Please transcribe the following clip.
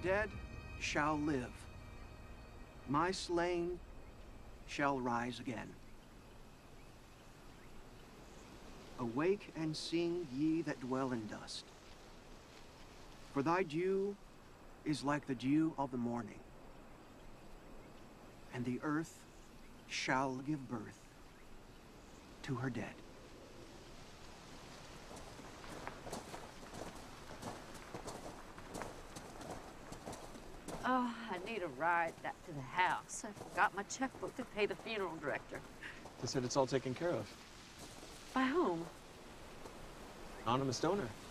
dead shall live. My slain shall rise again. Awake and sing, ye that dwell in dust. For thy dew is like the dew of the morning, and the earth shall give birth to her dead. Oh, I need a ride back to the house. I forgot my checkbook to pay the funeral director. They said it's all taken care of. By whom? Anonymous donor.